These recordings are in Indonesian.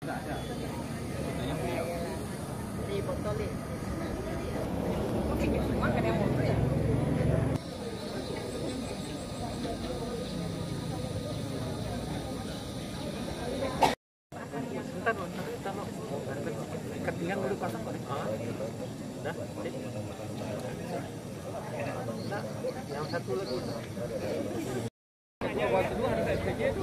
Ketinggalan dulu pasang kok. Dah, yang satu lagi. Waktu dulu ada SPG itu.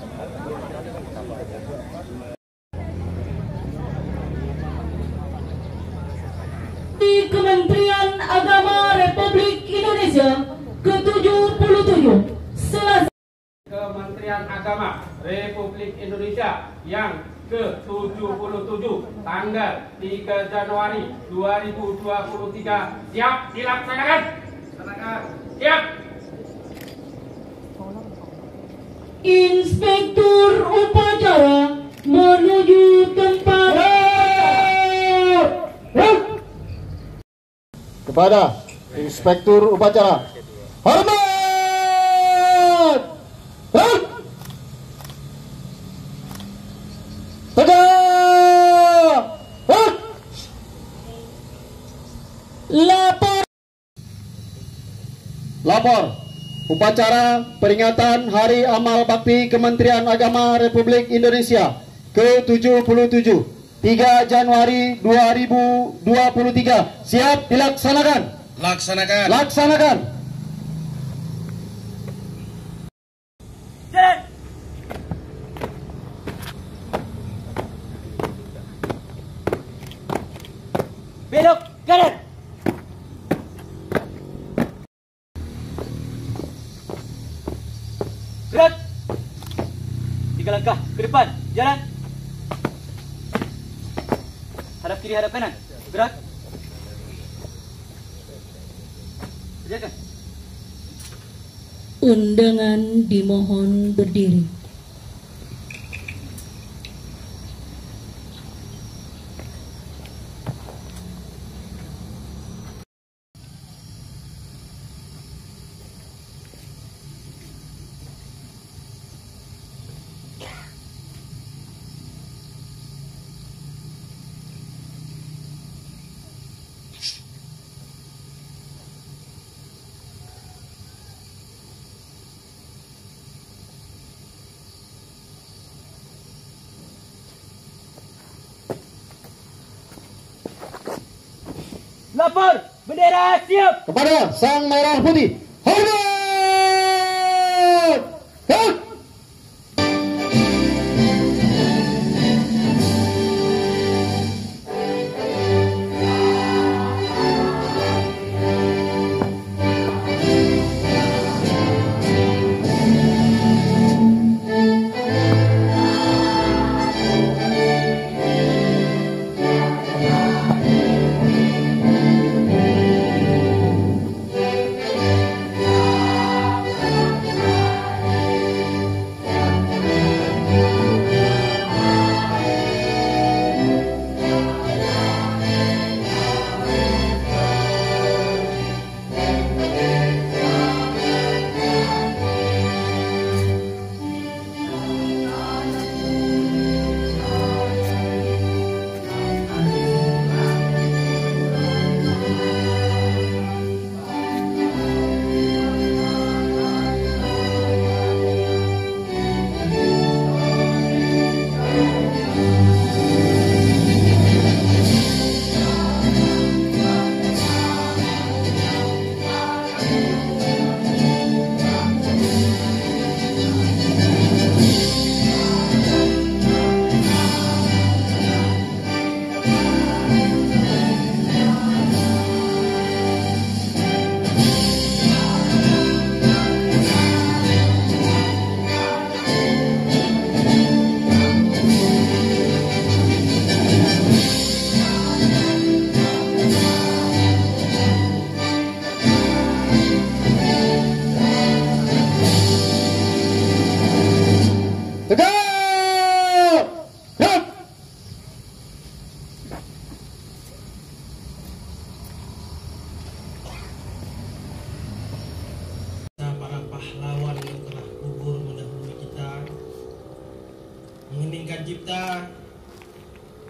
Di Kementerian Agama Republik Indonesia ke-77 Selasa. Kementerian Agama Republik Indonesia yang ke-77 tanggal 3 Januari 2023 siap dilaksanakan. Siap. Inspektur upacara menuju tempat. Kepada Inspektur upacara, hormat. Lapor upacara peringatan Hari Amal Bakti Kementerian Agama Republik Indonesia ke-77 3 Januari 2023 siap dilaksanakan. Laksanakan. Belok kanan. Gerak. 3 langkah ke depan. Jalan. Hadap kiri, hadap kanan. Gerak. Kerjakan. Undangan dimohon berdiri. Lapor, bendera siap. Kepada Sang Merah Putih, hormat.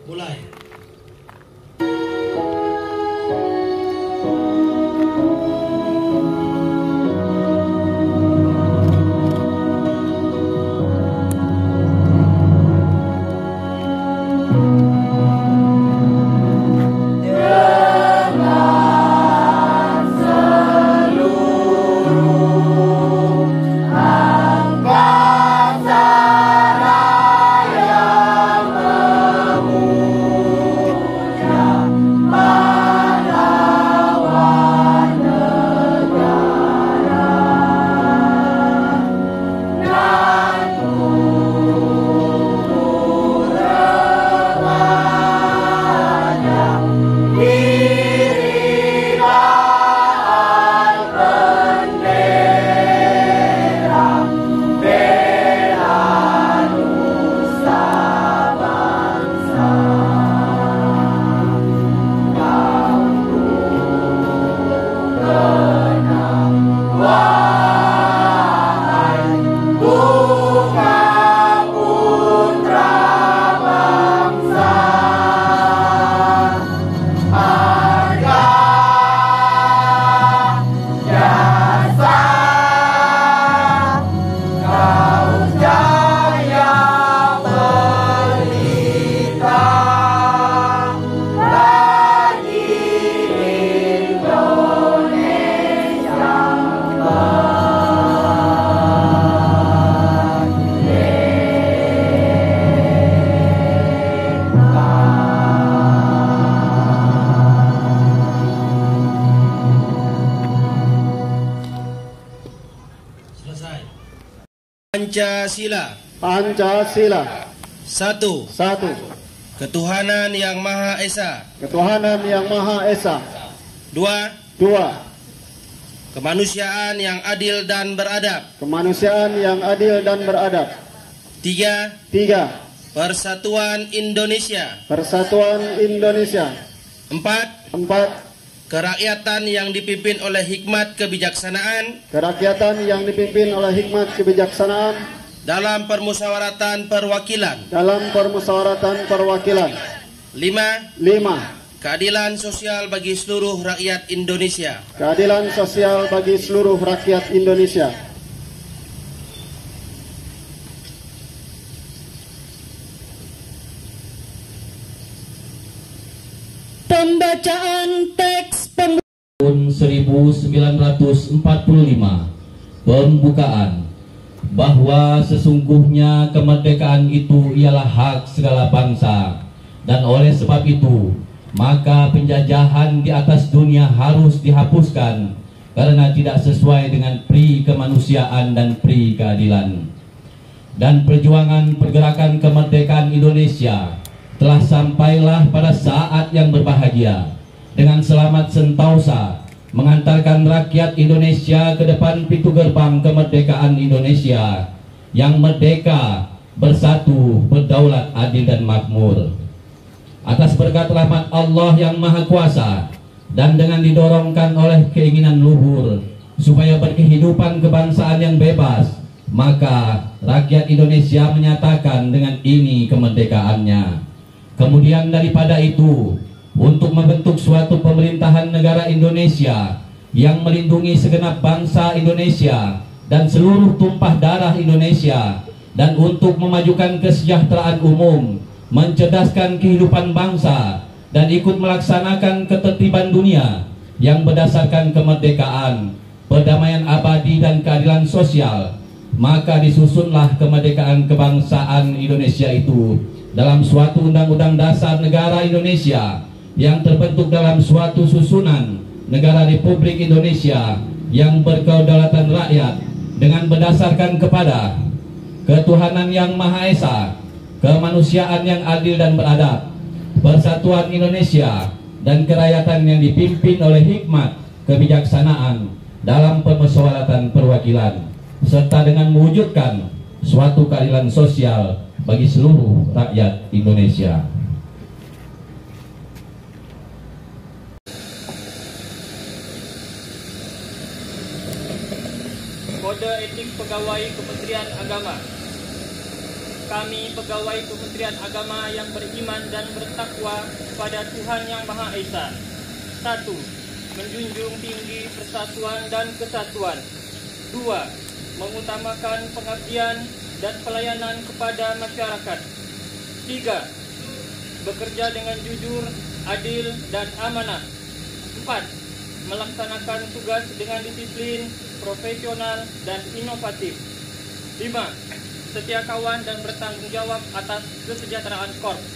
Mulai. Pancasila. Pancasila. 1. 1. Ketuhanan Yang Maha Esa. Ketuhanan Yang Maha Esa. 2. 2. Kemanusiaan yang adil dan beradab. Kemanusiaan yang adil dan beradab. 3. 3. Persatuan Indonesia. Persatuan Indonesia. 4. 4. Kerakyatan yang dipimpin oleh hikmat kebijaksanaan Kerakyatan yang dipimpin oleh hikmat kebijaksanaan dalam permusyawaratan perwakilan. dalam permusyawaratan perwakilan. 5. 5. Keadilan sosial bagi seluruh rakyat Indonesia. Keadilan sosial bagi seluruh rakyat Indonesia. Pembacaan teks Tahun 1945 pembukaan bahwa sesungguhnya kemerdekaan itu ialah hak segala bangsa, dan oleh sebab itu maka penjajahan di atas dunia harus dihapuskan karena tidak sesuai dengan pri kemanusiaan dan pri keadilan. Dan perjuangan pergerakan kemerdekaan Indonesia telah sampailah pada saat yang berbahagia dengan selamat sentosa mengantarkan rakyat Indonesia ke depan pintu gerbang kemerdekaan Indonesia yang merdeka, bersatu, berdaulat, adil dan makmur. Atas berkat rahmat Allah yang Maha Kuasa dan dengan didorongkan oleh keinginan luhur supaya berkehidupan kebangsaan yang bebas, maka rakyat Indonesia menyatakan dengan ini kemerdekaannya. Kemudian daripada itu, untuk membentuk suatu pemerintahan negara Indonesia yang melindungi segenap bangsa Indonesia dan seluruh tumpah darah Indonesia, dan untuk memajukan kesejahteraan umum, mencerdaskan kehidupan bangsa, dan ikut melaksanakan ketertiban dunia yang berdasarkan kemerdekaan, perdamaian abadi dan keadilan sosial, maka disusunlah kemerdekaan kebangsaan Indonesia itu dalam suatu undang-undang dasar negara Indonesia yang terbentuk dalam suatu susunan negara Republik Indonesia yang berkedaulatan rakyat dengan berdasarkan kepada ketuhanan yang Maha Esa, kemanusiaan yang adil dan beradab, persatuan Indonesia, dan kerakyatan yang dipimpin oleh hikmat kebijaksanaan dalam permusyawaratan perwakilan, serta dengan mewujudkan suatu keadilan sosial bagi seluruh rakyat Indonesia. Kode etik pegawai Kementerian Agama. kami pegawai Kementerian Agama yang beriman dan bertakwa kepada Tuhan Yang Maha Esa. 1. Menjunjung tinggi persatuan dan kesatuan. 2. Mengutamakan pengabdian dan pelayanan kepada masyarakat. 3. Bekerja dengan jujur, adil, dan amanah. 4. Melaksanakan tugas dengan disiplin, profesional, dan inovatif. 5. Setia kawan dan bertanggung jawab atas kesejahteraan Korps.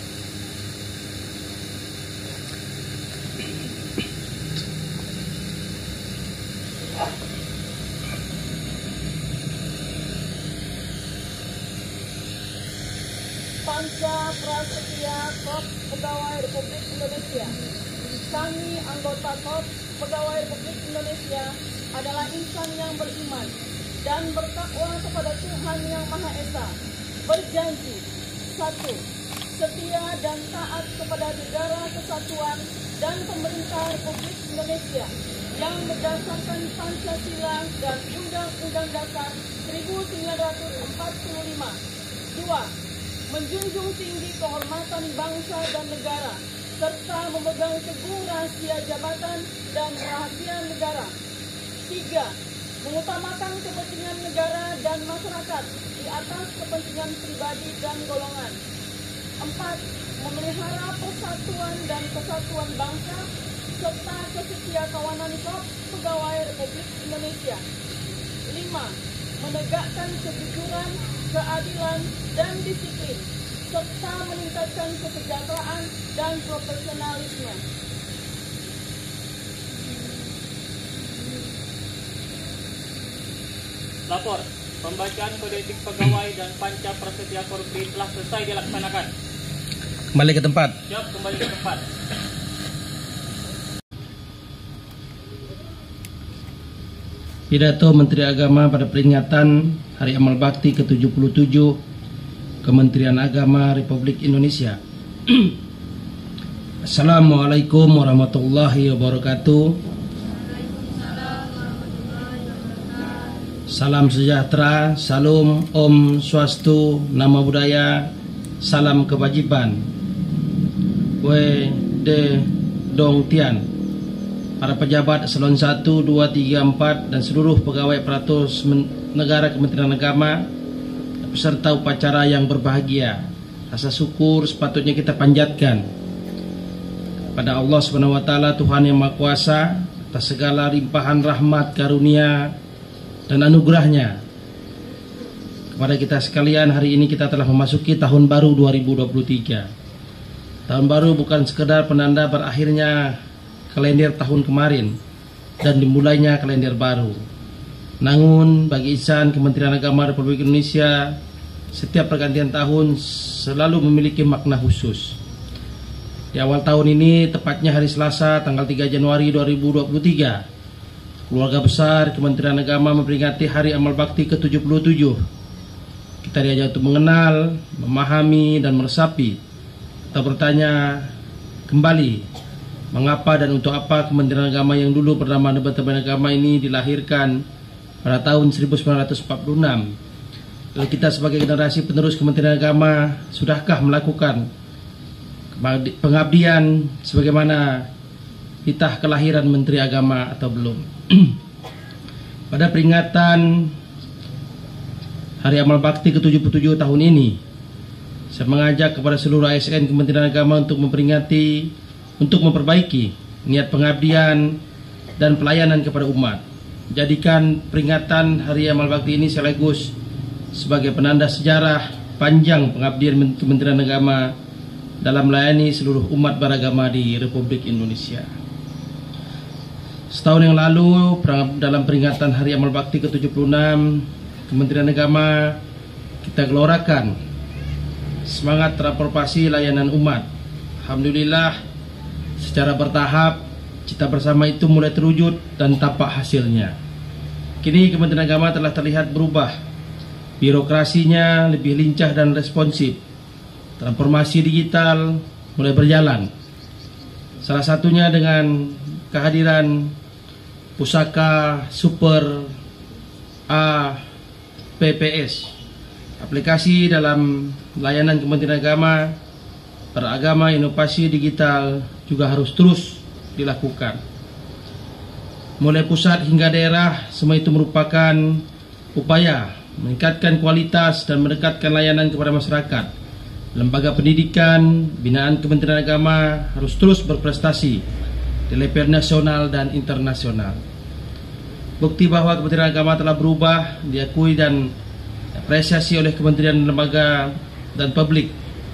Panca Prasetya Korps Pegawai Republik Indonesia. Kami anggota Korps Pegawai Republik Indonesia adalah insan yang beriman dan bertakwa kepada Tuhan Yang Maha Esa. Berjanji 1. Setia dan taat kepada negara kesatuan dan pemerintah Republik Indonesia yang berdasarkan Pancasila dan Undang-Undang Dasar 1945. 2. Menjunjung tinggi kehormatan bangsa dan negara serta memegang teguh rahasia jabatan dan rahasia negara. 3. Mengutamakan kepentingan negara dan masyarakat di atas kepentingan pribadi dan golongan. 4. Memelihara persatuan dan kesatuan bangsa serta kesetiakawanan Korps Pegawai Republik Indonesia. 5. Menegakkan kejujuran, keadilan, dan disiplin serta meningkatkan kesejahteraan dan profesionalisme. Lapor, pembacaan kode etik pegawai dan panca prasetya korupsi telah selesai dilaksanakan. Kembali ke tempat. Siap, kembali ke tempat. Pidato Menteri Agama pada peringatan Hari Amal Bakti ke-77 Kementerian Agama Republik Indonesia. Assalamualaikum warahmatullahi wabarakatuh. Salam sejahtera, salam, om swastu, nama budaya, salam kewajiban. De Dong Tian, para pejabat eselon 1, 2, 3, 4 dan seluruh pegawai aparatus negara Kementerian Agama, peserta upacara yang berbahagia. Rasa syukur sepatutnya kita panjatkan pada Allah Subhanahu wa taala, Tuhan yang Maha Kuasa, atas segala limpahan rahmat, karunia dan anugerahnya kepada kita sekalian. Hari ini kita telah memasuki tahun baru 2023. Tahun baru bukan sekedar penanda berakhirnya kalender tahun kemarin dan dimulainya kalender baru. Namun bagi insan Kementerian Agama Republik Indonesia, setiap pergantian tahun selalu memiliki makna khusus. Di awal tahun ini, tepatnya hari Selasa tanggal 3 Januari 2023, keluarga besar Kementerian Agama memperingati Hari Amal Bakti ke-77. Kita diajak untuk mengenal, memahami, dan meresapi. Kita bertanya kembali, mengapa dan untuk apa Kementerian Agama yang dulu bernama Departemen Agama ini dilahirkan pada tahun 1946. Lalu kita sebagai generasi penerus Kementerian Agama, sudahkah melakukan pengabdian sebagaimana titah kelahiran Menteri Agama atau belum? Pada peringatan Hari Amal Bakti ke-77 tahun ini, saya mengajak kepada seluruh ASN Kementerian Agama untuk memperingati, untuk memperbaiki niat pengabdian dan pelayanan kepada umat. Jadikan peringatan Hari Amal Bakti ini sekaligus sebagai penanda sejarah panjang pengabdian Kementerian Agama dalam melayani seluruh umat beragama di Republik Indonesia. Setahun yang lalu, dalam peringatan Hari Amal Bakti ke-76 Kementerian Agama, kita gelorakan semangat transformasi layanan umat. Alhamdulillah, secara bertahap cita bersama itu mulai terwujud dan tampak hasilnya. Kini Kementerian Agama telah terlihat berubah. Birokrasinya lebih lincah dan responsif. Transformasi digital mulai berjalan. Salah satunya dengan kehadiran pusaka Super APPS Aplikasi dalam layanan Kementerian Agama, beragama, inovasi digital juga harus terus dilakukan. Mulai pusat hingga daerah, semua itu merupakan upaya meningkatkan kualitas dan mendekatkan layanan kepada masyarakat. Lembaga pendidikan, binaan Kementerian Agama harus terus berprestasi di level nasional dan internasional. Bukti bahwa Kementerian Agama telah berubah, diakui dan apresiasi oleh kementerian, lembaga, dan publik.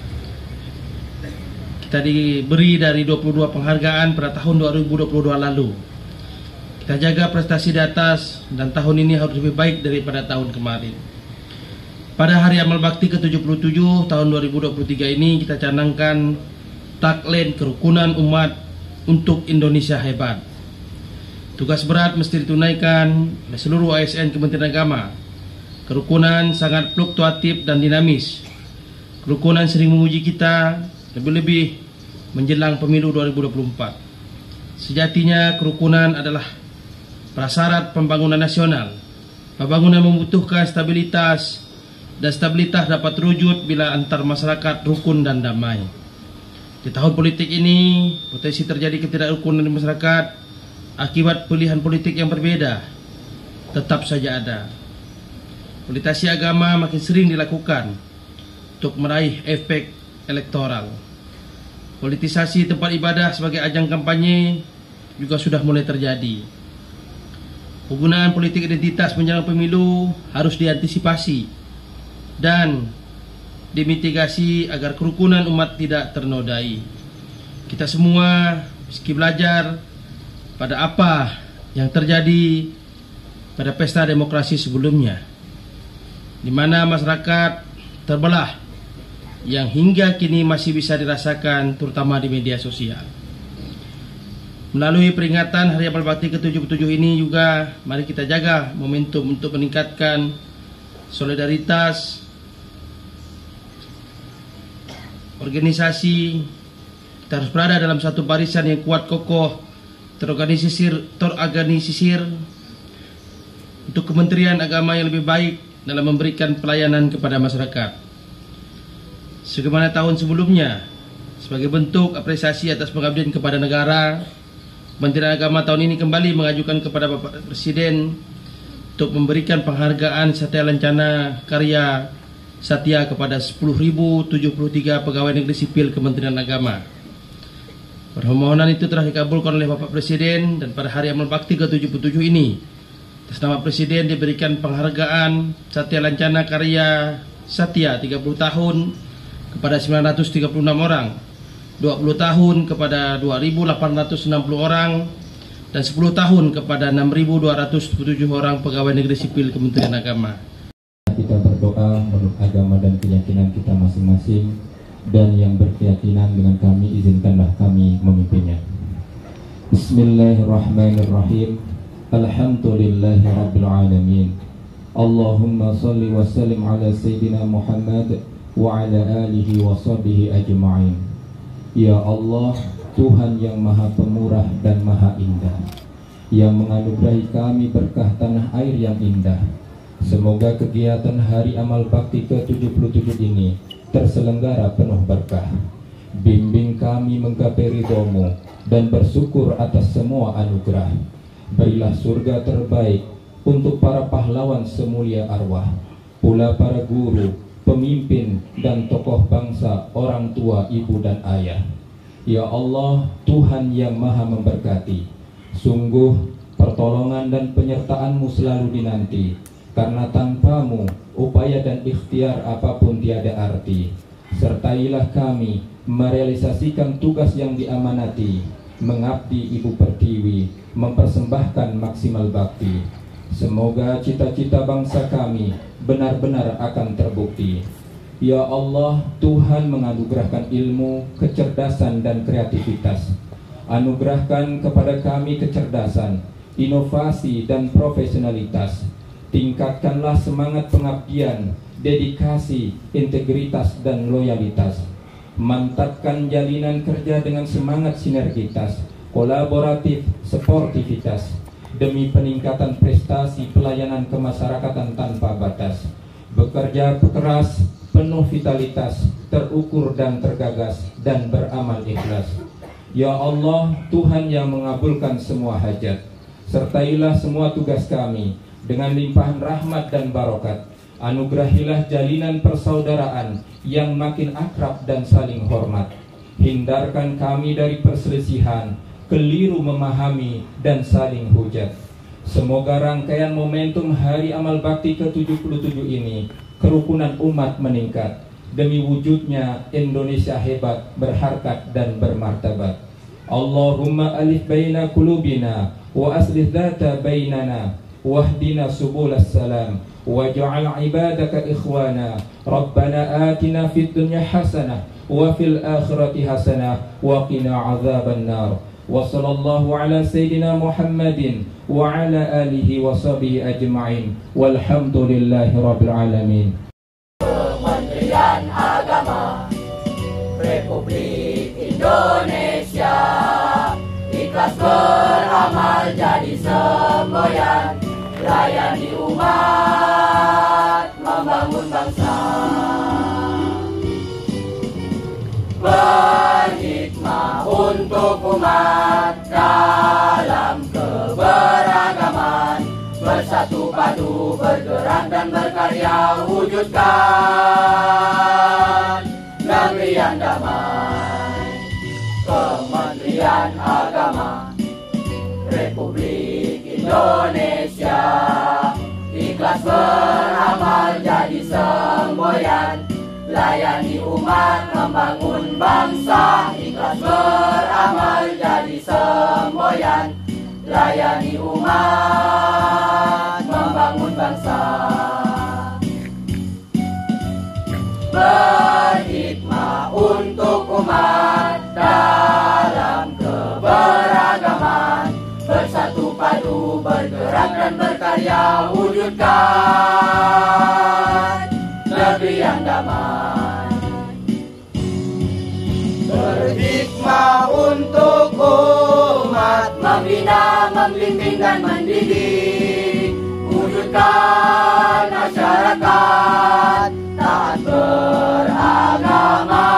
Kita diberi dari 22 penghargaan pada tahun 2022 lalu. Kita jaga prestasi di atas dan tahun ini harus lebih baik daripada tahun kemarin. Pada Hari Amal Bakti ke-77 tahun 2023 ini kita canangkan tagline kerukunan umat untuk Indonesia hebat. Tugas berat mesti ditunaikan oleh seluruh ASN Kementerian Agama. Kerukunan sangat fluktuatif dan dinamis. Kerukunan sering menguji kita, lebih-lebih menjelang pemilu 2024. Sejatinya kerukunan adalah prasyarat pembangunan nasional. Pembangunan membutuhkan stabilitas, dan stabilitas dapat terwujud bila antar masyarakat rukun dan damai. Di tahun politik ini, potensi terjadi ketidakrukunan di masyarakat akibat pilihan politik yang berbeda tetap saja ada. Politisasi agama makin sering dilakukan untuk meraih efek elektoral. Politisasi tempat ibadah sebagai ajang kampanye juga sudah mulai terjadi. Penggunaan politik identitas menjelang pemilu harus diantisipasi dan dimitigasi agar kerukunan umat tidak ternodai. Kita semua meski belajar pada apa yang terjadi pada pesta demokrasi sebelumnya, di mana masyarakat terbelah yang hingga kini masih bisa dirasakan terutama di media sosial. Melalui peringatan Hari Amal Bakti ke-77 ini juga mari kita jaga momentum untuk meningkatkan solidaritas organisasi. Kita harus berada dalam satu barisan yang kuat, kokoh, terorganisir untuk Kementerian Agama yang lebih baik dalam memberikan pelayanan kepada masyarakat. Sebagaimana tahun sebelumnya, sebagai bentuk apresiasi atas pengabdian kepada negara, Kementerian Agama tahun ini kembali mengajukan kepada Bapak Presiden untuk memberikan penghargaan Satya Lancana Karya Satya kepada 10.073 pegawai negeri sipil Kementerian Agama. Permohonan itu telah dikabulkan oleh Bapak Presiden dan pada Hari Amal Bakti ke-77 ini, atas nama Presiden diberikan penghargaan Satya Lancana Karya Satya 30 tahun kepada 936 orang, 20 tahun kepada 2.860 orang, dan 10 tahun kepada 6.277 orang pegawai negeri sipil Kementerian Agama. Kita berdoa menurut agama dan keyakinan kita masing-masing, dan yang berkeyakinan dengan kami izinkanlah kami memimpinnya. Bismillahirrahmanirrahim. Alhamdulillahi rabbil alamin. Allahumma salli wa sallim ala Sayyidina Muhammad wa ala alihi wa sahbihi ajma'in. Ya Allah, Tuhan yang maha pemurah dan maha indah, yang menganugerahi kami berkah tanah air yang indah. Semoga kegiatan Hari Amal Bakti ke-77 ini terselenggara penuh berkah. Bimbing kami menggapai ridho-Mu dan bersyukur atas semua anugerah. Berilah surga terbaik untuk para pahlawan semulia arwah, pula para guru, pemimpin dan tokoh bangsa, orang tua, ibu dan ayah. Ya Allah, Tuhan yang maha memberkati, sungguh pertolongan dan penyertaan-Mu selalu dinanti, karena tanpa-Mu upaya dan ikhtiar apapun tiada arti. Sertailah kami merealisasikan tugas yang diamanati, mengabdi Ibu Pertiwi, mempersembahkan maksimal bakti. Semoga cita-cita bangsa kami benar-benar akan terbukti. Ya Allah, Tuhan menganugerahkan ilmu, kecerdasan dan kreativitas. Anugerahkan kepada kami kecerdasan, inovasi dan profesionalitas. Tingkatkanlah semangat pengabdian, dedikasi, integritas dan loyalitas. Mantapkan jalinan kerja dengan semangat sinergitas, kolaboratif, sportivitas, demi peningkatan prestasi pelayanan kemasyarakatan tanpa batas. bekerja keras, penuh vitalitas, terukur dan tergagas, dan beramal ikhlas. Ya Allah, Tuhan yang mengabulkan semua hajat, sertailah semua tugas kami dengan limpahan rahmat dan barokat. Anugerahilah jalinan persaudaraan yang makin akrab dan saling hormat. Hindarkan kami dari perselisihan, keliru memahami, dan saling hujat. Semoga rangkaian momentum Hari Amal Bakti ke-77 ini, kerukunan umat meningkat, demi wujudnya Indonesia hebat, berharkat, dan bermartabat. Allahumma alif baina kulubina, wa aslih dhata bainana, wahdina subulas salam, waj'al ibadaka ikhwana. Rabbana atina fid dunya hasanah, wa fil akhirati hasanah, wa qina azaban nar. Wa sallallahu ala sayyidina Muhammadin wa ala alihi wa sahbihi ajma'in, walhamdulillahi rabbil alamin. Kementerian Agama Republik Indonesia ikhlas beramal jadi semboyan, layani umat, membangun bangsa. Berhikmah untuk umat dalam keberagaman, bersatu padu bergerak dan berkarya, wujudkan negeri yang damai. Kementerian Agama Republik Indonesia ikhlas beramal jadi semboyan, layani umat, membangun bangsa. Ikhlas beramal jadi semboyan, layani umat, membangun bangsa. Berhikmah untuk umat dalam keberagaman, bersatu padu bergerak dan berkarya, wujudkan negeri yang damai. Berhikmah untuk umat, membina, membimbing dan mendidik, wujudkan masyarakat taat beragama,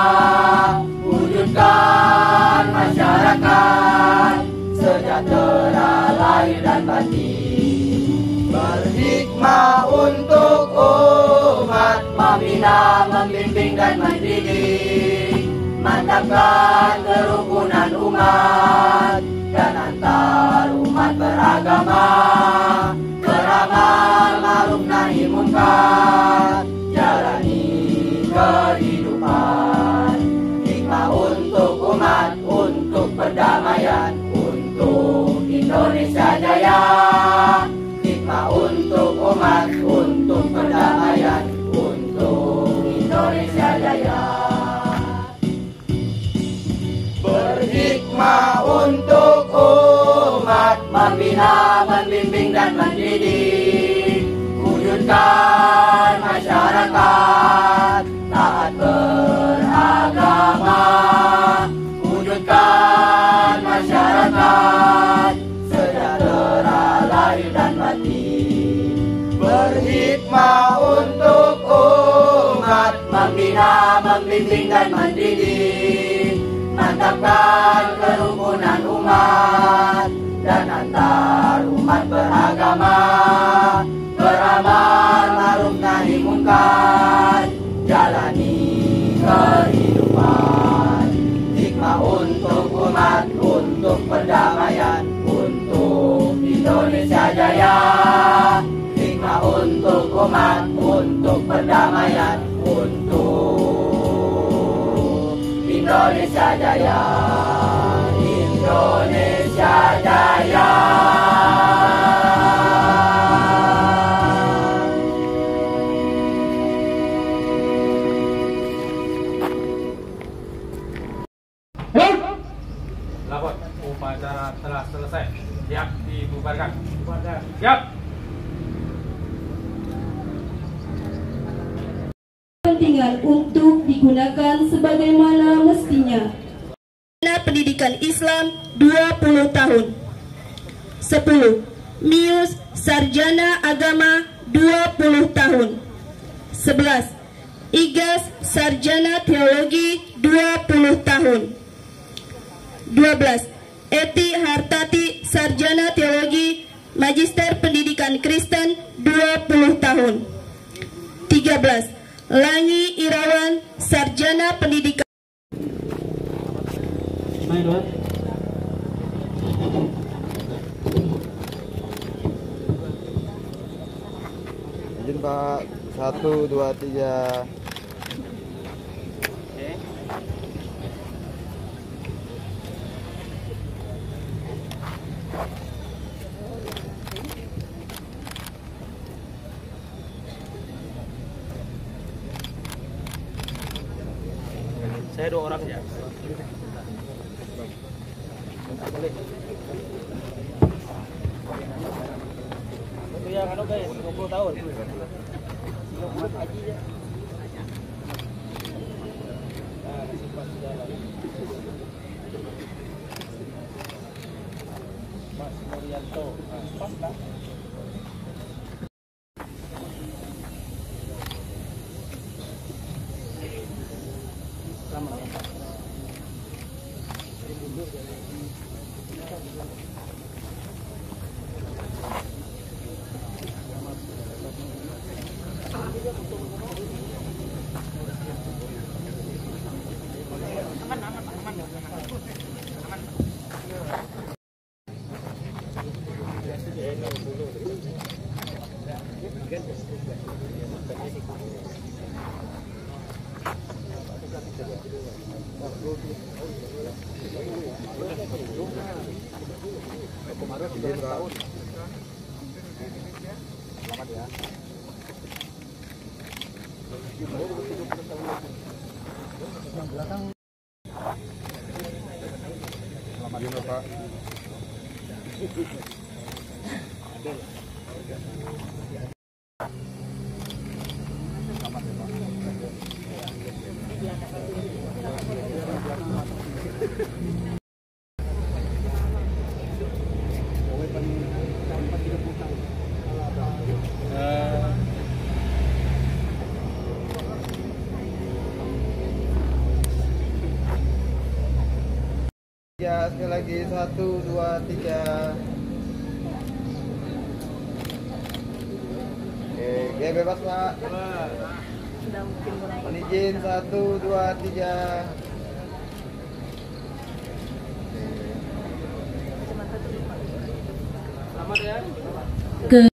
wujudkan masyarakat sejahtera lahir dan batin. Berhikmah untuk umat, membina, membimbing dan mendidik, mantapkan kerukunan umat dan antar umat beragama, beramal ma'ruf nahi munkar, jalani kehidupan. Hikmah untuk umat, untuk perdamaian, untuk Indonesia jaya. Hikmah untuk umat, untuk perdamaian, untuk Indonesia jaya. Berhikmah untuk umat, membina, membimbing dan mendidik, wujudkan masyarakat taat beragama, wujudkan masyarakat sejahtera lahir dan batin. Berhikmah untuk umat, membina, membimbing dan mendidik, mantapkan kerukunan umat dan antar umat beragama, beramal ma'ruf nahi munkar, jalani kehidupan. Hikmah untuk umat, untuk perdamaian, untuk Indonesia jaya. Hikmah untuk umat, untuk perdamaian, untuk Indonesia jaya. Indonesia jaya. Lapor upacara telah selesai. Siap dibubarkan. Siap. Kepentingan untuk digunakan sebagaimana mestinya. Pendidikan Islam 20 tahun. 10. MIUS Sarjana Agama 20 tahun. 11. Igas Sarjana Teologi 20 tahun. 12. Eti Hartati Sarjana Teologi Magister Pendidikan Kristen 20 tahun. 13. Langi Irawan Sarjana Pendidikan. Izin Pak, 1, 2, 3. Saya 2 orang ya. Itu yang anu guys, 20 tahun. 30 haji ya. Mas Murianto, pas kan? Selamat ya. Selamat ya Pak. Ya, sekali lagi 1, 2, 3. Oke, bebas Pak. Izin 1, 2, 3. Selamat ya.